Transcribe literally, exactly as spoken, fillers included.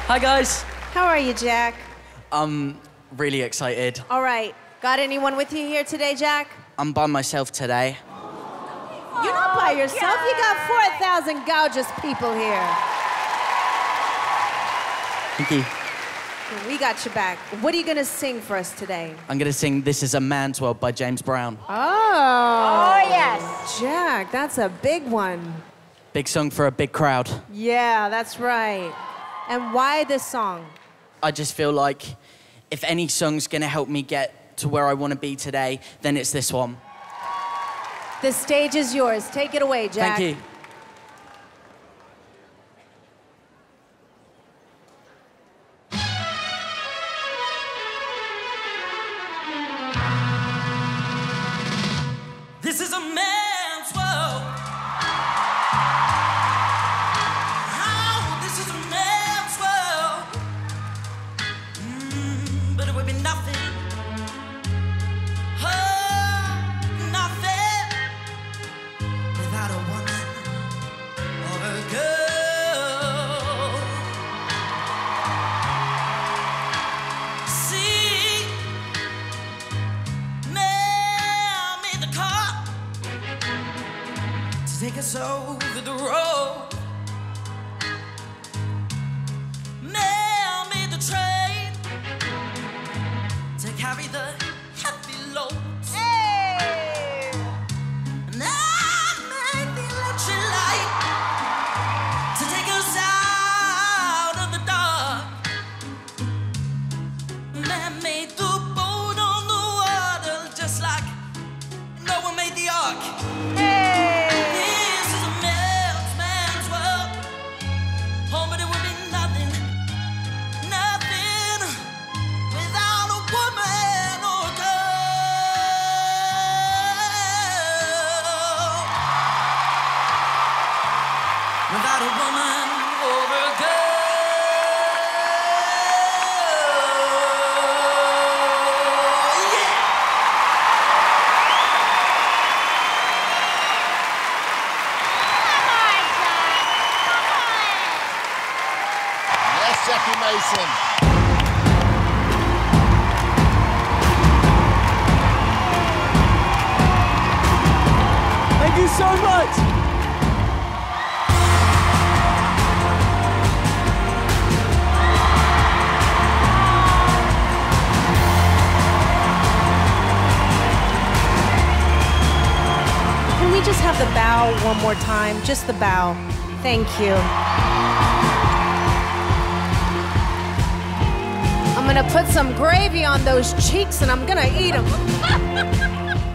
Hi, guys. How are you, Jack? I'm really excited. All right. Got anyone with you here today, Jack? I'm by myself today. You're not by yourself. You got four thousand gorgeous people here. Thank you. We got your back. What are you going to sing for us today? I'm gonna sing This Is a Man's World by James Brown. Oh. Oh, yes. Jack, that's a big one. Big song for a big crowd. Yeah, that's right. And why this song? I just feel like if any song's gonna help me get to where I wanna be today, then it's this one. The stage is yours. Take it away, Jack. Thank you. This is a man's world. Oh, this is a man's world. Mm, but it would be nothing. Oh, nothing without a woman or a girl. See, man made the car to take us over the road. Man made the train to carry the heavy loads. Hey! And I made the electric light to take us out of the dark. Man made the boat on the water just like Noah made the ark. Hey! This is a man's, man's world. Oh, but it would be nothing, nothing without a woman or a girl. Without a woman or a girl. Yeah! Come on, Jack. Come on. Yes, Jackie Mason. Thank you so much. Can we just have the bow one more time? Just the bow. Thank you. I'm gonna put some gravy on those cheeks and I'm gonna eat them.